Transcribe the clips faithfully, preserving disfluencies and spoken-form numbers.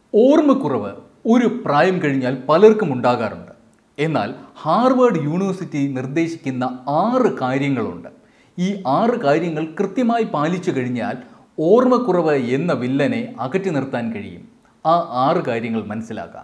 ഓർമ്മക്കുറവ് ഒരു പ്രായം കഴിഞ്ഞാൽ പലർക്കും ഉണ്ടാകാറുണ്ട്. എന്നാൽ ഹാർവാർഡ് യൂണിവേഴ്സിറ്റി നിർദ്ദേശിക്കുന്ന ആറ് കാര്യങ്ങളുണ്ട്. ഈ ആറ് കാര്യങ്ങൾ കൃത്യമായി പാലിച്ചു കഴിഞ്ഞാൽ ഓർമ്മക്കുറവ് എന്ന വില്ലനെ അകറ്റി നിർത്താൻ കഴിയും. ആ ആറ് കാര്യങ്ങൾ മനസ്സിലാക്കാം.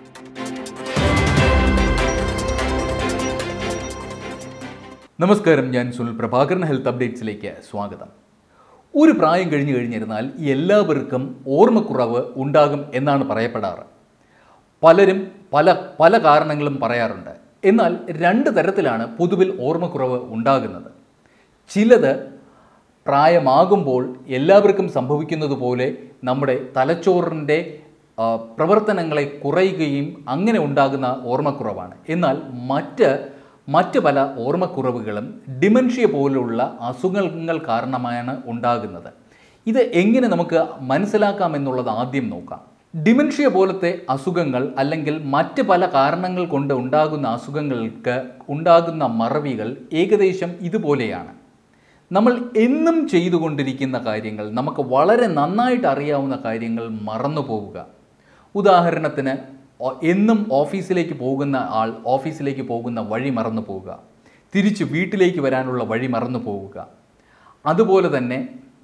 നമസ്കാരം, ഞാൻ സുനിൽ പ്രഭാകരൻ. ഹെൽത്ത് അപ്ഡേറ്റ്സിലേക്ക് സ്വാഗതം. ഒരു പ്രായം കഴിഞ്ഞു കഴിഞ്ഞിരുന്നാൽ എല്ലാവർക്കും ഓർമ്മക്കുറവ് ഉണ്ടാകും എന്നാണ് പറയപ്പെടാറ്. പലരും പല പല കാരണങ്ങളും പറയാറുണ്ട്. എന്നാൽ രണ്ട് തരത്തിലാണ് പൊതുവിൽ ഓർമ്മക്കുറവ് ഉണ്ടാകുന്നത്. ചിലത് പ്രായമാകുമ്പോൾ എല്ലാവർക്കും സംഭവിക്കുന്നത് പോലെ നമ്മുടെ തലച്ചോറിൻ്റെ പ്രവർത്തനങ്ങളെ കുറയുകയും അങ്ങനെ ഉണ്ടാകുന്ന ഓർമ്മക്കുറവാണ്. എന്നാൽ മറ്റ് മറ്റ് പല ഓർമ്മക്കുറവുകളും ഡിമെൻഷ്യ പോലുള്ള അസുഖങ്ങൾ കാരണമാണ് ഉണ്ടാകുന്നത്. ഇത് എങ്ങനെ നമുക്ക് മനസ്സിലാക്കാമെന്നുള്ളത് ആദ്യം നോക്കാം. ഡിമെൻഷ്യ പോലത്തെ അസുഖങ്ങൾ അല്ലെങ്കിൽ മറ്റ് പല കാരണങ്ങൾ കൊണ്ട് ഉണ്ടാകുന്ന അസുഖങ്ങൾക്ക് ഉണ്ടാകുന്ന മറവികൾ ഏകദേശം ഇതുപോലെയാണ്. നമ്മൾ എന്നും ചെയ്തുകൊണ്ടിരിക്കുന്ന കാര്യങ്ങൾ, നമുക്ക് വളരെ നന്നായിട്ട് അറിയാവുന്ന കാര്യങ്ങൾ മറന്നു പോവുക. ഉദാഹരണത്തിന്, എന്നും ഓഫീസിലേക്ക് പോകുന്ന ആൾ ഓഫീസിലേക്ക് പോകുന്ന വഴി മറന്നു പോവുക, തിരിച്ച് വീട്ടിലേക്ക് വരാനുള്ള വഴി മറന്നു പോവുക. അതുപോലെ തന്നെ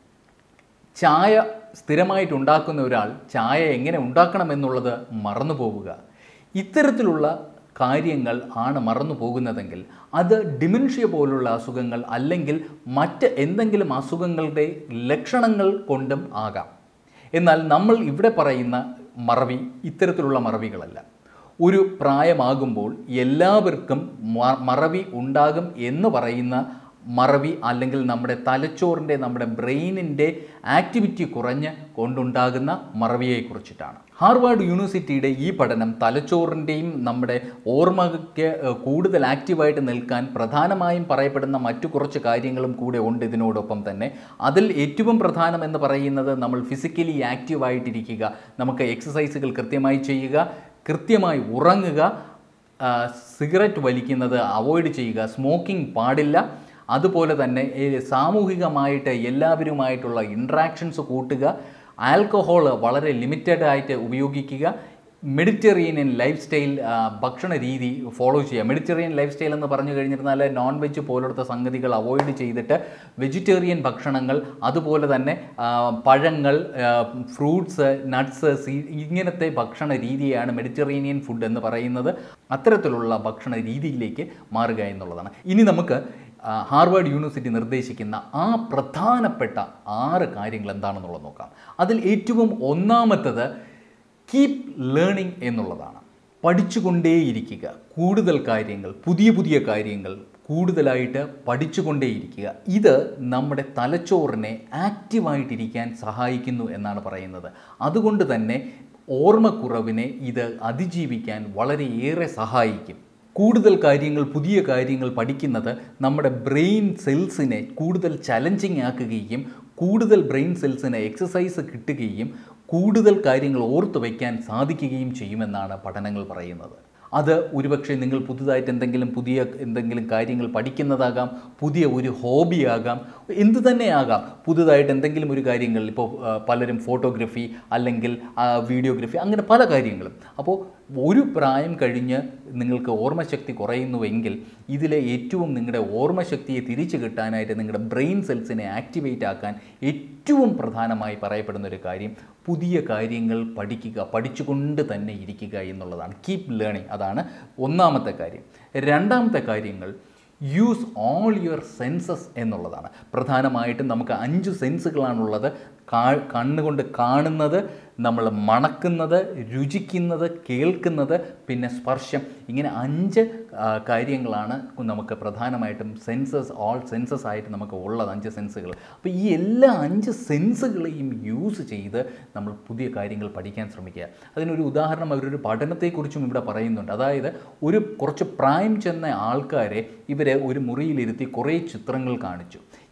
ചായ സ്ഥിരമായിട്ട് ഉണ്ടാക്കുന്ന ഒരാൾ ചായ എങ്ങനെ ഉണ്ടാക്കണമെന്നുള്ളത് മറന്നു പോവുക. ഇത്തരത്തിലുള്ള കാര്യങ്ങൾ ആണ് മറന്നു പോകുന്നതെങ്കിൽ അത് ഡിമെൻഷ്യ പോലുള്ള അസുഖങ്ങൾ അല്ലെങ്കിൽ മറ്റ് എന്തെങ്കിലും അസുഖങ്ങളുടെ ലക്ഷണങ്ങൾ കൊണ്ടും ആകാം. എന്നാൽ നമ്മൾ ഇവിടെ പറയുന്ന മറവി ഇത്തരത്തിലുള്ള മറവികളല്ല. ഒരു പ്രായമാകുമ്പോൾ എല്ലാവർക്കും മറവി ഉണ്ടാകും എന്ന് പറയുന്ന മറവി അല്ലെങ്കിൽ നമ്മുടെ തലച്ചോറിൻ്റെ നമ്മുടെ ബ്രെയിനിൻ്റെ ആക്ടിവിറ്റി കുറഞ്ഞ് കൊണ്ടുണ്ടാകുന്ന മറവിയെക്കുറിച്ചിട്ടാണ്. ഹാർവാർഡ് യൂണിവേഴ്സിറ്റിയുടെ ഈ പഠനം തലച്ചോറിൻ്റെയും നമ്മുടെ ഓർമ്മയ്ക്ക് കൂടുതൽ ആക്റ്റീവായിട്ട് നിൽക്കാൻ പ്രധാനമായും പറയപ്പെടുന്ന മറ്റു കുറച്ച് കാര്യങ്ങളും കൂടെ ഉണ്ട് ഇതിനോടൊപ്പം തന്നെ. അതിൽ ഏറ്റവും പ്രധാനമെന്ന് പറയുന്നത് നമ്മൾ ഫിസിക്കലി ആക്റ്റീവായിട്ടിരിക്കുക, നമുക്ക് എക്സസൈസുകൾ കൃത്യമായി ചെയ്യുക, കൃത്യമായി ഉറങ്ങുക, സിഗരറ്റ് വലിക്കുന്നത് അവോയ്ഡ് ചെയ്യുക, സ്മോക്കിംഗ് പാടില്ല, അതുപോലെ തന്നെ സാമൂഹികമായിട്ട് എല്ലാവരുമായിട്ടുള്ള ഇൻട്രാക്ഷൻസ് കൂട്ടുക, ആൽക്കഹോൾ വളരെ ലിമിറ്റഡ് ആയിട്ട് ഉപയോഗിക്കുക, മെഡിറ്ററേനിയൻ ലൈഫ് സ്റ്റൈൽ ഭക്ഷണ രീതി ഫോളോ ചെയ്യുക. മെഡിറ്ററേനിയൻ ലൈഫ് സ്റ്റൈൽ എന്ന് പറഞ്ഞു കഴിഞ്ഞിരുന്നാൽ നോൺ വെജ് പോലത്തെ സംഗതികൾ അവോയ്ഡ് ചെയ്തിട്ട് വെജിറ്റേറിയൻ ഭക്ഷണങ്ങൾ, അതുപോലെ തന്നെ പഴങ്ങൾ, ഫ്രൂട്ട്സ്, നട്ട്സ്, സീ ഇങ്ങനത്തെ ഭക്ഷണ രീതിയാണ് മെഡിറ്ററേനിയൻ ഫുഡ് എന്ന് പറയുന്നത്. അത്തരത്തിലുള്ള ഭക്ഷണ രീതിയിലേക്ക് മാറുക എന്നുള്ളതാണ്. ഇനി നമുക്ക് ഹാർവാർഡ് യൂണിവേഴ്സിറ്റി നിർദ്ദേശിക്കുന്ന ആ പ്രധാനപ്പെട്ട ആറ് കാര്യങ്ങൾ എന്താണെന്നുള്ളത് നോക്കാം. അതിൽ ഏറ്റവും ഒന്നാമത്തത് കീപ് ലേണിംഗ് എന്നുള്ളതാണ്. പഠിച്ചുകൊണ്ടേയിരിക്കുക. കൂടുതൽ കാര്യങ്ങൾ, പുതിയ പുതിയ കാര്യങ്ങൾ കൂടുതലായിട്ട് പഠിച്ചുകൊണ്ടേയിരിക്കുക. ഇത് നമ്മുടെ തലച്ചോറിനെ ആക്റ്റീവായിട്ടിരിക്കാൻ സഹായിക്കുന്നു എന്നാണ് പറയുന്നത്. അതുകൊണ്ട് തന്നെ ഓർമ്മക്കുറവിനെ ഇത് അതിജീവിക്കാൻ വളരെയേറെ സഹായിക്കും. കൂടുതൽ കാര്യങ്ങൾ, പുതിയ കാര്യങ്ങൾ പഠിക്കുന്നത് നമ്മുടെ ബ്രെയിൻ സെൽസിനെ കൂടുതൽ ചലഞ്ചിങ് ആക്കുകയും കൂടുതൽ ബ്രെയിൻ സെൽസിന് എക്സസൈസ് കിട്ടുകയും കൂടുതൽ കാര്യങ്ങൾ ഓർത്തു വയ്ക്കാൻ സാധിക്കുകയും ചെയ്യുമെന്നാണ് പഠനങ്ങൾ പറയുന്നത്. അത് ഒരുപക്ഷെ നിങ്ങൾ പുതുതായിട്ട് എന്തെങ്കിലും പുതിയ എന്തെങ്കിലും കാര്യങ്ങൾ പഠിക്കുന്നതാകാം, പുതിയ ഒരു ഹോബിയാകാം, എന്തു തന്നെയാകാം. പുതുതായിട്ട് എന്തെങ്കിലും ഒരു കാര്യങ്ങൾ, ഇപ്പോൾ പലരും ഫോട്ടോഗ്രാഫി അല്ലെങ്കിൽ വീഡിയോഗ്രാഫി, അങ്ങനെ പല കാര്യങ്ങളും. അപ്പോൾ ഒരു പ്രായം കഴിഞ്ഞ് നിങ്ങൾക്ക് ഓർമ്മശക്തി കുറയുന്നുവെങ്കിൽ ഇതിലെ ഏറ്റവും നിങ്ങളുടെ ഓർമ്മശക്തിയെ തിരിച്ചു കിട്ടാനായിട്ട് നിങ്ങളുടെ ബ്രെയിൻ സെൽസിനെ ആക്ടിവേറ്റ് ആക്കാൻ ഏറ്റവും പ്രധാനമായി പറയപ്പെടുന്ന ഒരു കാര്യം പുതിയ കാര്യങ്ങൾ പഠിക്കുക, പഠിച്ചുകൊണ്ട് തന്നെ ഇരിക്കുക എന്നുള്ളതാണ്. കീപ് ലേണിംഗ്, അതാണ് ഒന്നാമത്തെ കാര്യം. രണ്ടാമത്തെ കാര്യങ്ങൾ യൂസ് ഓൾ യുവർ സെൻസസ് എന്നുള്ളതാണ്. പ്രധാനമായിട്ടും നമുക്ക് അഞ്ച് സെൻസുകളാണുള്ളത്. കാ കണ്ണുകൊണ്ട് കാണുന്നത്, നമ്മൾ മണക്കുന്നത്, രുചിക്കുന്നത്, കേൾക്കുന്നത്, പിന്നെ സ്പർശം. ഇങ്ങനെ അഞ്ച് കാര്യങ്ങളാണ് നമുക്ക് പ്രധാനമായിട്ടും സെൻസസ്, ഓൾ സെൻസസ് ആയിട്ട് നമുക്ക് ഉള്ളത്, അഞ്ച് സെൻസുകൾ. അപ്പോൾ ഈ എല്ലാ അഞ്ച് സെൻസുകളെയും യൂസ് ചെയ്ത് നമ്മൾ പുതിയ കാര്യങ്ങൾ പഠിക്കാൻ ശ്രമിക്കുക. അതിനൊരു ഉദാഹരണം അവരൊരു പഠനത്തെക്കുറിച്ചും ഇവിടെ പറയുന്നുണ്ട്. അതായത് ഒരു കുറച്ച് പ്രായം ചെന്ന ആൾക്കാരെ ഇവരെ ഒരു മുറിയിലിരുത്തി കുറേ ചിത്രങ്ങൾ കാണിച്ചു.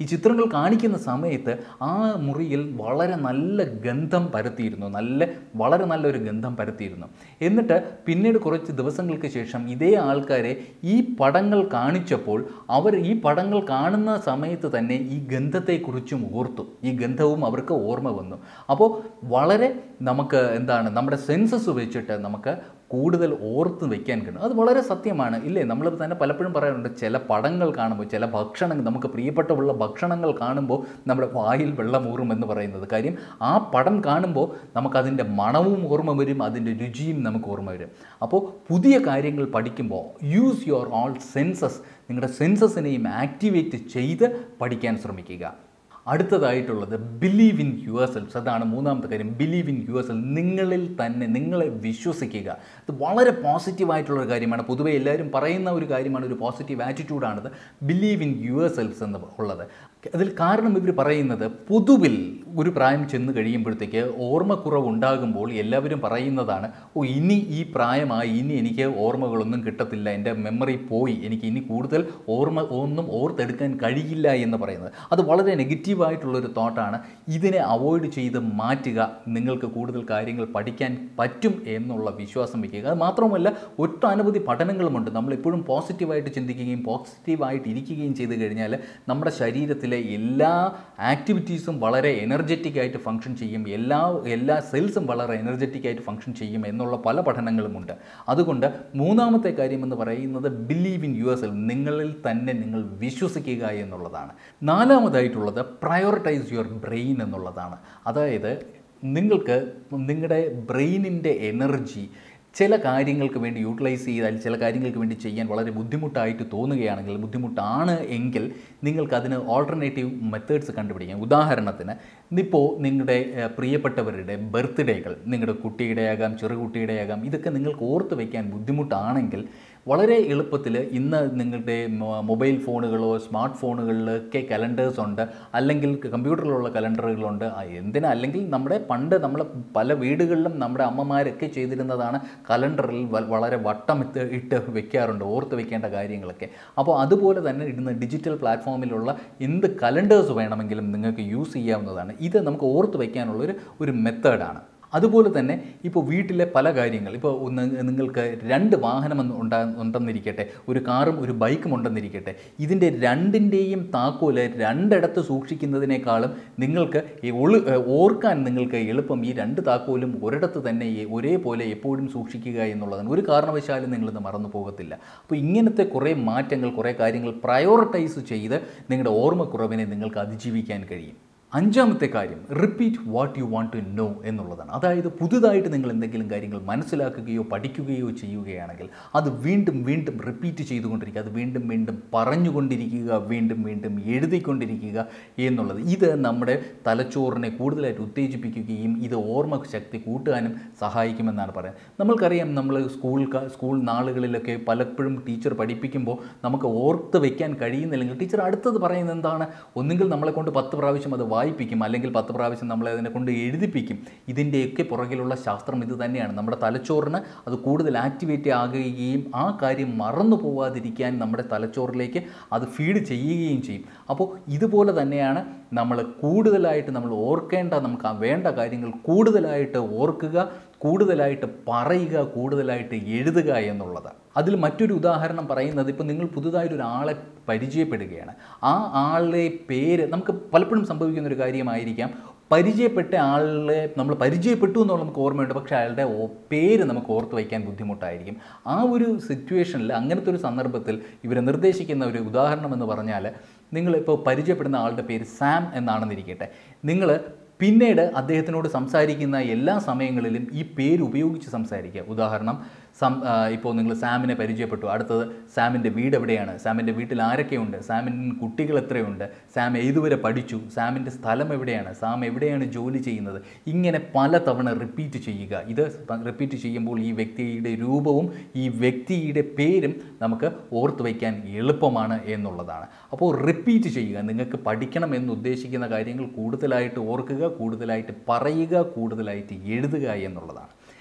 ഈ ചിത്രങ്ങൾ കാണിക്കുന്ന സമയത്ത് ആ മുറിയിൽ വളരെ നല്ല ഗന്ധം പരത്തിയിരുന്നു, നല്ല വളരെ നല്ലൊരു ഗന്ധം പരത്തിയിരുന്നു. എന്നിട്ട് പിന്നീട് കുറച്ച് ദിവസങ്ങൾക്ക് ശേഷം ഇതേ ആൾക്കാരെ ഈ പടങ്ങൾ കാണിച്ചപ്പോൾ അവർ ഈ പടങ്ങൾ കാണുന്ന സമയത്ത് തന്നെ ഈ ഗന്ധത്തെക്കുറിച്ചും ഓർത്തു, ഈ ഗന്ധവും അവർക്ക് ഓർമ്മ വന്നു. അപ്പോൾ വളരെ നമുക്ക് എന്താണ് നമ്മുടെ സെൻസസ് വെച്ചിട്ട് നമുക്ക് കൂടുതൽ ഓർത്ത് വയ്ക്കാൻ കഴിയും. അത് വളരെ സത്യമാണ് ഇല്ലേ? നമ്മൾ തന്നെ പലപ്പോഴും പറയാറുണ്ട്, ചില പടങ്ങൾ കാണുമ്പോൾ, ചില ഭക്ഷണങ്ങൾ നമുക്ക് പ്രിയപ്പെട്ടുള്ള ഭക്ഷണങ്ങൾ കാണുമ്പോൾ നമ്മുടെ വായിൽ വെള്ളമൂറും എന്ന് പറയുന്നത്. കാര്യം ആ പടം കാണുമ്പോൾ നമുക്കതിൻ്റെ മണവും ഓർമ്മ വരും, അതിൻ്റെ രുചിയും നമുക്ക് ഓർമ്മ വരും. അപ്പോൾ പുതിയ കാര്യങ്ങൾ പഠിക്കുമ്പോൾ യൂസ് യുവർ ഓൾ സെൻസസ്, നിങ്ങളുടെ സെൻസസിനെയും ആക്ടിവേറ്റ് ചെയ്ത് പഠിക്കാൻ ശ്രമിക്കുക. അടുത്തതായിട്ടുള്ളത് ബിലീവ് ഇൻ യുവർ സെൽഫ്. അതാണ് മൂന്നാമത്തെ കാര്യം, ബിലീവ് ഇൻ യുവർ സെൽഫ്. നിങ്ങളിൽ തന്നെ നിങ്ങളെ വിശ്വസിക്കുക. ഇത് വളരെ പോസിറ്റീവായിട്ടുള്ളൊരു കാര്യമാണ്. പൊതുവെ എല്ലാവരും പറയുന്ന ഒരു കാര്യമാണ്, ഒരു പോസിറ്റീവ് ആറ്റിറ്റ്യൂഡാണിത് ബിലീവ് ഇൻ യുവർ സെൽഫ്സ് എന്ന് ഉള്ളത്. അതിൽ കാരണം ഇവർ പറയുന്നത്, പൊതുവിൽ ഒരു പ്രായം ചെന്ന് കഴിയുമ്പോഴത്തേക്ക് ഓർമ്മക്കുറവ് ഉണ്ടാകുമ്പോൾ എല്ലാവരും പറയുന്നതാണ്, ഓ ഇനി ഈ പ്രായമായി, ഇനി എനിക്ക് ഓർമ്മകളൊന്നും കിട്ടത്തില്ല, എൻ്റെ മെമ്മറി പോയി, എനിക്ക് ഇനി കൂടുതൽ ഓർമ്മ ഒന്നും ഓർത്തെടുക്കാൻ കഴിയില്ല എന്ന് പറയുന്നത്. അത് വളരെ നെഗറ്റീവായിട്ടുള്ളൊരു തോട്ടാണ്. ഇതിനെ അവോയ്ഡ് ചെയ്ത് മാറ്റുക. നിങ്ങൾക്ക് കൂടുതൽ കാര്യങ്ങൾ പഠിക്കാൻ പറ്റും എന്നുള്ള വിശ്വാസം വയ്ക്കുക. അത് മാത്രമല്ല, ഒട്ടനവധി പഠനങ്ങളുമുണ്ട്. നമ്മളെപ്പോഴും പോസിറ്റീവായിട്ട് ചിന്തിക്കുകയും പോസിറ്റീവായിട്ട് ഇരിക്കുകയും ചെയ്തു കഴിഞ്ഞാൽ നമ്മുടെ ശരീരത്തിൽ എല്ലാ ആക്ടിവിറ്റീസും വളരെ എനർജറ്റിക് ആയിട്ട് ഫങ്ഷൻ ചെയ്യും, എല്ലാ എല്ലാ സെൽസും വളരെ എനർജറ്റിക് ആയിട്ട് ഫങ്ഷൻ ചെയ്യും എന്നുള്ള പല പഠനങ്ങളുമുണ്ട്. അതുകൊണ്ട് മൂന്നാമത്തെ കാര്യം എന്ന് പറയുന്നത് ബിലീവ് ഇൻ യുവർ സെൽഫ്, നിങ്ങളിൽ തന്നെ നിങ്ങൾ വിശ്വസിക്കുക എന്നുള്ളതാണ്. നാലാമതായിട്ടുള്ളത് പ്രയോറിറ്റൈസ് യുവർ ബ്രെയിൻ എന്നുള്ളതാണ്. അതായത് നിങ്ങൾക്ക് നിങ്ങളുടെ ബ്രെയിനിൻ്റെ എനർജി ചില കാര്യങ്ങൾക്ക് വേണ്ടി യൂട്ടിലൈസ് ചെയ്താൽ, ചില കാര്യങ്ങൾക്ക് വേണ്ടി ചെയ്യാൻ വളരെ ബുദ്ധിമുട്ടായിട്ട് തോന്നുകയാണെങ്കിൽ, ബുദ്ധിമുട്ടാണ് എങ്കിൽ നിങ്ങൾക്കതിന് ഓൾട്ടർനേറ്റീവ് മെത്തേഡ്സ് കണ്ടുപിടിക്കാം. ഉദാഹരണത്തിന്, ഇപ്പോൾ നിങ്ങളുടെ പ്രിയപ്പെട്ടവരുടെ ബർത്ത്ഡേകൾ, നിങ്ങളുടെ കുട്ടിയുടെ ആകാം, ചെറുകുട്ടിയുടെ ആകാം, ഇതൊക്കെ നിങ്ങൾക്ക് ഓർത്ത് വയ്ക്കാൻ ബുദ്ധിമുട്ടാണെങ്കിൽ വളരെ എളുപ്പത്തിൽ ഇന്ന് നിങ്ങളുടെ മൊബൈൽ ഫോണുകളോ സ്മാർട്ട് ഫോണുകളിലൊക്കെ കലണ്ടേഴ്സ് ഉണ്ട്, അല്ലെങ്കിൽ കമ്പ്യൂട്ടറിലുള്ള കലണ്ടറുകളുണ്ട്. എന്തിനാ, അല്ലെങ്കിൽ നമ്മുടെ പണ്ട് നമ്മൾ പല വീടുകളിലും നമ്മുടെ അമ്മമാരൊക്കെ ചെയ്തിരുന്നതാണ്, കലണ്ടറിൽ വളരെ വട്ടം ഇട്ട് ഇട്ട് വെക്കാറുണ്ട് ഓർത്ത് വെക്കേണ്ട കാര്യങ്ങളൊക്കെ. അപ്പോൾ അതുപോലെ തന്നെ ഇടുന്ന ഡിജിറ്റൽ പ്ലാറ്റ്ഫോമിലുള്ള എന്ത് കലണ്ടേഴ്സ് വേണമെങ്കിലും നിങ്ങൾക്ക് യൂസ് ചെയ്യാവുന്നതാണ്. ഇത് നമുക്ക് ഓർത്ത് വയ്ക്കാനുള്ളൊരു ഒരു മെത്തേഡാണ്. അതുപോലെ തന്നെ ഇപ്പോൾ വീട്ടിലെ പല കാര്യങ്ങൾ, ഇപ്പോൾ ഒന്ന് നിങ്ങൾക്ക് രണ്ട് വാഹനം ഉണ്ടാ ഉണ്ടെന്നിരിക്കട്ടെ, ഒരു കാറും ഒരു ബൈക്കും ഉണ്ടെന്നിരിക്കട്ടെ, ഇതിൻ്റെ രണ്ടിൻ്റെയും താക്കോല് രണ്ടിടത്ത് സൂക്ഷിക്കുന്നതിനേക്കാളും നിങ്ങൾക്ക് ഒളു ഓർക്കാൻ നിങ്ങൾക്ക് എളുപ്പം ഈ രണ്ട് താക്കോലും ഒരിടത്ത് തന്നെ ഒരേപോലെ എപ്പോഴും സൂക്ഷിക്കുക എന്നുള്ളതാണ്. ഒരു കാരണവശാലും നിങ്ങളിത് മറന്നു പോകത്തില്ല. അപ്പോൾ ഇങ്ങനത്തെ കുറേ മാറ്റങ്ങൾ, കുറേ കാര്യങ്ങൾ പ്രയോറിറ്റൈസ് ചെയ്ത് നിങ്ങളുടെ ഓർമ്മക്കുറവിനെ നിങ്ങൾക്ക് അതിജീവിക്കാൻ കഴിയും. അഞ്ചാമത്തെ കാര്യം, repeat what you want to know എന്നുള്ളതാണ്. അതായത് പുതുതായിട്ട് നിങ്ങൾ എന്തെങ്കിലും കാര്യങ്ങൾ മനസ്സിലാക്കുകയോ പഠിക്കുകയോ ചെയ്യുകയാണെങ്കിൽ അത് വീണ്ടും വീണ്ടും റിപ്പീറ്റ് ചെയ്തുകൊണ്ടിരിക്കുക, അത് വീണ്ടും വീണ്ടും പറഞ്ഞുകൊണ്ടിരിക്കുക, വീണ്ടും വീണ്ടും എഴുതിക്കൊണ്ടിരിക്കുക എന്നുള്ളത്. ഇത് നമ്മുടെ തലച്ചോറിനെ കൂടുതലായിട്ട് ഉത്തേജിപ്പിക്കുകയും ഇത് ഓർമ്മ ശക്തി കൂട്ടാനും സഹായിക്കുമെന്നാണ് പറയുന്നത്. നമ്മൾക്കറിയാം, നമ്മൾ സ്കൂൾ സ്കൂൾ നാളുകളിലൊക്കെ പലപ്പോഴും ടീച്ചർ പഠിപ്പിക്കുമ്പോൾ നമുക്ക് ഓർത്ത് വയ്ക്കാൻ കഴിയുന്നില്ലെങ്കിൽ ടീച്ചർ അടുത്തത് പറയുന്നത് എന്താണ്, ഒന്നുകിൽ നമ്മളെ കൊണ്ട് പത്ത് പ്രാവശ്യം അത് വായിപ്പിക്കും, അല്ലെങ്കിൽ പത്ത് പ്രാവശ്യം നമ്മളെ അതിനെ കൊണ്ട് എഴുതിപ്പിക്കും. ഇതിൻ്റെയൊക്കെ പുറകിലുള്ള ശാസ്ത്രം ഇത് തന്നെയാണ്. നമ്മുടെ തലച്ചോറിന് അത് കൂടുതൽ ആക്ടിവേറ്റ് ആകുകയും ആ കാര്യം മറന്നു പോവാതിരിക്കാൻ നമ്മുടെ തലച്ചോറിലേക്ക് അത് ഫീഡ് ചെയ്യുകയും ചെയ്യും. അപ്പോൾ ഇതുപോലെ തന്നെയാണ് നമ്മൾ കൂടുതലായിട്ട് നമ്മൾ ഓർക്കേണ്ട, നമുക്ക് വേണ്ട കാര്യങ്ങൾ കൂടുതലായിട്ട് ഓർക്കുക, കൂടുതലായിട്ട് പറയുക, കൂടുതലായിട്ട് എഴുതുക എന്നുള്ളത്. അതിൽ മറ്റൊരു ഉദാഹരണം പറയുന്നത്, ഇപ്പോൾ നിങ്ങൾ പുതുതായിട്ടൊരാളെ പരിചയപ്പെടുകയാണ്, ആ ആളുടെ പേര് നമുക്ക് പലപ്പോഴും സംഭവിക്കുന്നൊരു കാര്യമായിരിക്കാം. പരിചയപ്പെട്ട ആളെ നമ്മൾ പരിചയപ്പെട്ടു എന്നുള്ള നമുക്ക് ഓർമ്മയുണ്ട്, പക്ഷേ അയാളുടെ പേര് നമുക്ക് ഓർത്ത് വയ്ക്കാൻ ബുദ്ധിമുട്ടായിരിക്കും. ആ ഒരു സിറ്റുവേഷനിൽ, അങ്ങനത്തെ ഒരു സന്ദർഭത്തിൽ ഇവർ നിർദ്ദേശിക്കുന്ന ഒരു ഉദാഹരണം എന്ന് പറഞ്ഞാൽ, നിങ്ങളിപ്പോൾ പരിചയപ്പെടുന്ന ആളുടെ പേര് സാം എന്നാണെന്നിരിക്കട്ടെ, നിങ്ങൾ പിന്നീട് അദ്ദേഹത്തിനോട് സംസാരിക്കുന്ന എല്ലാ സമയങ്ങളിലും ഈ പേര് ഉപയോഗിച്ച് സംസാരിക്കുക. ഉദാഹരണം, സം ഇപ്പോൾ നിങ്ങൾ സാമിനെ പരിചയപ്പെട്ടു, അടുത്തത് സാമിൻ്റെ വീട് എവിടെയാണ്, സാമിൻ്റെ വീട്ടിൽ ആരൊക്കെയുണ്ട്, സാമിന് കുട്ടികൾ എത്രയുണ്ട്, സാം ഏതുവരെ പഠിച്ചു, സാമിൻ്റെ സ്ഥലം എവിടെയാണ്, സാം എവിടെയാണ് ജോലി ചെയ്യുന്നത്, ഇങ്ങനെ പല തവണ റിപ്പീറ്റ് ചെയ്യുക. ഇത് റിപ്പീറ്റ് ചെയ്യുമ്പോൾ ഈ വ്യക്തിയുടെ രൂപവും ഈ വ്യക്തിയുടെ പേരും നമുക്ക് ഓർത്ത് വയ്ക്കാൻ എളുപ്പമാണ് എന്നുള്ളതാണ്. അപ്പോൾ റിപ്പീറ്റ് ചെയ്യുക. നിങ്ങൾക്ക് പഠിക്കണം എന്ന് ഉദ്ദേശിക്കുന്ന കാര്യങ്ങൾ കൂടുതലായിട്ട് ഓർക്കുക, കൂടുതലായിട്ട് പറയുക, കൂടുതലായിട്ട് എഴുതുക എന്നുള്ളതാണ്.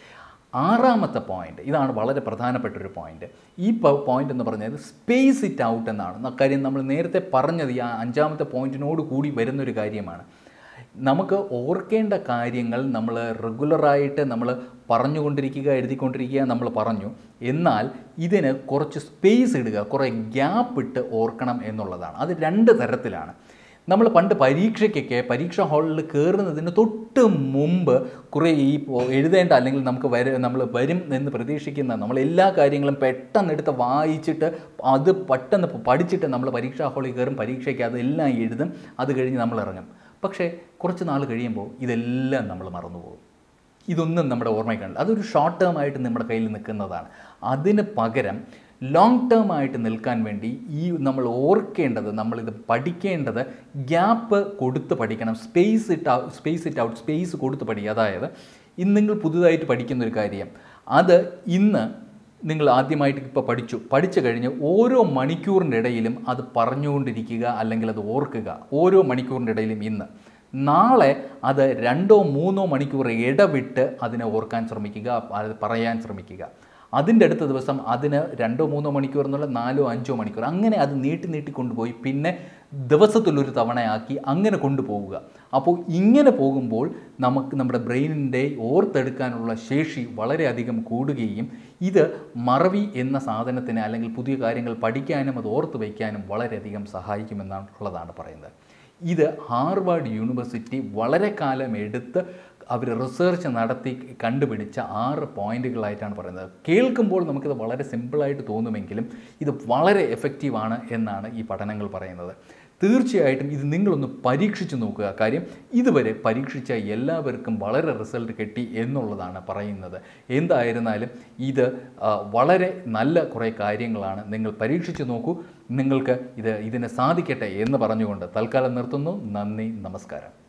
ആറാമത്തെ പോയിന്റ്, ഇതാണ് വളരെ പ്രധാനപ്പെട്ടൊരു പോയിന്റ്. ഈ പോയിന്റ് എന്ന് പറഞ്ഞത് സ്പേസ് ഇറ്റ് ഔട്ട് എന്നാണ്. കാര്യം നമ്മൾ നേരത്തെ പറഞ്ഞത് ഈ അഞ്ചാമത്തെ പോയിന്റിനോട് കൂടി വരുന്നൊരു കാര്യമാണ്. നമുക്ക് ഓർക്കേണ്ട കാര്യങ്ങൾ നമ്മൾ റെഗുലറായിട്ട് നമ്മൾ പറഞ്ഞുകൊണ്ടിരിക്കുക, എഴുതിക്കൊണ്ടിരിക്കുക, നമ്മൾ പറഞ്ഞു. എന്നാൽ ഇതിന് കുറച്ച് സ്പേസ് ഇടുക, കുറേ ഗ്യാപ്പ് ഇട്ട് ഓർക്കണം എന്നുള്ളതാണ്. അത് രണ്ട് തരത്തിലാണ്. നമ്മൾ പണ്ട് പരീക്ഷയ്ക്കൊക്കെ പരീക്ഷാ ഹാളിൽ കയറുന്നതിന് തൊട്ട് മുമ്പ് കുറേ ഈ എഴുതേണ്ട അല്ലെങ്കിൽ നമുക്ക് വര നമ്മൾ വരും എന്ന് പ്രതീക്ഷിക്കുന്ന നമ്മൾ എല്ലാ കാര്യങ്ങളും പെട്ടെന്ന് എടുത്ത് വായിച്ചിട്ട് അത് പെട്ടെന്ന് പഠിച്ചിട്ട് നമ്മൾ പരീക്ഷാ ഹാളിൽ കയറും, പരീക്ഷയ്ക്ക് അതെല്ലാം എഴുതും, അത് കഴിഞ്ഞ് നമ്മൾ ഇറങ്ങും. പക്ഷേ കുറച്ച് നാൾ കഴിയുമ്പോൾ ഇതെല്ലാം നമ്മൾ മറന്നുപോകും. ഇതൊന്നും നമ്മുടെ ഓർമ്മയിൽ കാണില്ല. അതൊരു ഷോർട്ട് ടേം ആയിട്ട് നമ്മുടെ കയ്യിൽ നിൽക്കുന്നതാണ്. അതിന് പകരം ലോങ് ടേം ആയിട്ട് നിൽക്കാൻ വേണ്ടി ഈ നമ്മൾ ഓർക്കേണ്ടത്, നമ്മളിത് പഠിക്കേണ്ടത് ഗ്യാപ്പ് കൊടുത്ത് പഠിക്കണം. Space it out space it out space കൊടുത്ത് പഠിക്കുക. അതായത് ഇന്ന് നിങ്ങൾ പുതുതായിട്ട് പഠിക്കുന്നൊരു കാര്യം, അത് ഇന്ന് നിങ്ങൾ ആദ്യമായിട്ട് ഇപ്പോൾ പഠിച്ചു പഠിച്ചു കഴിഞ്ഞ് ഓരോ മണിക്കൂറിൻ്റെ ഇടയിലും അത് പറഞ്ഞുകൊണ്ടിരിക്കുക, അല്ലെങ്കിൽ അത് ഓർക്കുക. ഓരോ മണിക്കൂറിൻ്റെ ഇടയിലും ഇന്ന്. നാളെ അത് രണ്ടോ മൂന്നോ മണിക്കൂർ ഇടവിട്ട് അതിനെ ഓർക്കാൻ ശ്രമിക്കുക, അത് പറയാൻ ശ്രമിക്കുക. അതിൻ്റെ അടുത്ത ദിവസം അതിന് രണ്ടോ മൂന്നോ മണിക്കൂർ എന്നുള്ള നാലോ അഞ്ചോ മണിക്കൂർ, അങ്ങനെ അത് നീട്ടി നീട്ടി കൊണ്ടുപോയി പിന്നെ ദിവസത്തിലൊരു തവണയാക്കി അങ്ങനെ കൊണ്ടുപോവുക. അപ്പോൾ ഇങ്ങനെ പോകുമ്പോൾ നമുക്ക് നമ്മുടെ ബ്രെയിനിൻ്റെ ഓർത്തെടുക്കാനുള്ള ശേഷി വളരെയധികം കൂടുകയും ഇത് മറവി എന്ന സാധനത്തിന് അല്ലെങ്കിൽ പുതിയ കാര്യങ്ങൾ പഠിക്കാനും അത് ഓർത്ത് വയ്ക്കാനും വളരെയധികം സഹായിക്കുമെന്നുള്ളതാണ് പറയുന്നത്. ഇത് ഹാർവാർഡ് യൂണിവേഴ്സിറ്റി വളരെ കാലം എടുത്ത് അവർ റിസർച്ച് നടത്തി കണ്ടുപിടിച്ച ആറ് പോയിന്റുകളായിട്ടാണ് പറയുന്നത്. കേൾക്കുമ്പോൾ നമുക്കിത് വളരെ സിമ്പിളായിട്ട് തോന്നുമെങ്കിലും ഇത് വളരെ എഫക്റ്റീവാണ് എന്നാണ് ഈ പഠനങ്ങൾ പറയുന്നത്. തീർച്ചയായിട്ടും ഇത് നിങ്ങളൊന്ന് പരീക്ഷിച്ച് നോക്കുക. കാര്യം ഇതുവരെ പരീക്ഷിച്ച എല്ലാവർക്കും വളരെ റിസൾട്ട് കിട്ടി എന്നുള്ളതാണ് പറയുന്നത്. എന്തായിരുന്നാലും ഇത് വളരെ നല്ല കുറേ കാര്യങ്ങളാണ്. നിങ്ങൾ പരീക്ഷിച്ച് നോക്കൂ. നിങ്ങൾക്ക് ഇത് ഇതിനെ സാധിക്കട്ടെ എന്ന് പറഞ്ഞുകൊണ്ട് തൽക്കാലം നിർത്തുന്നു. നന്ദി, നമസ്കാരം.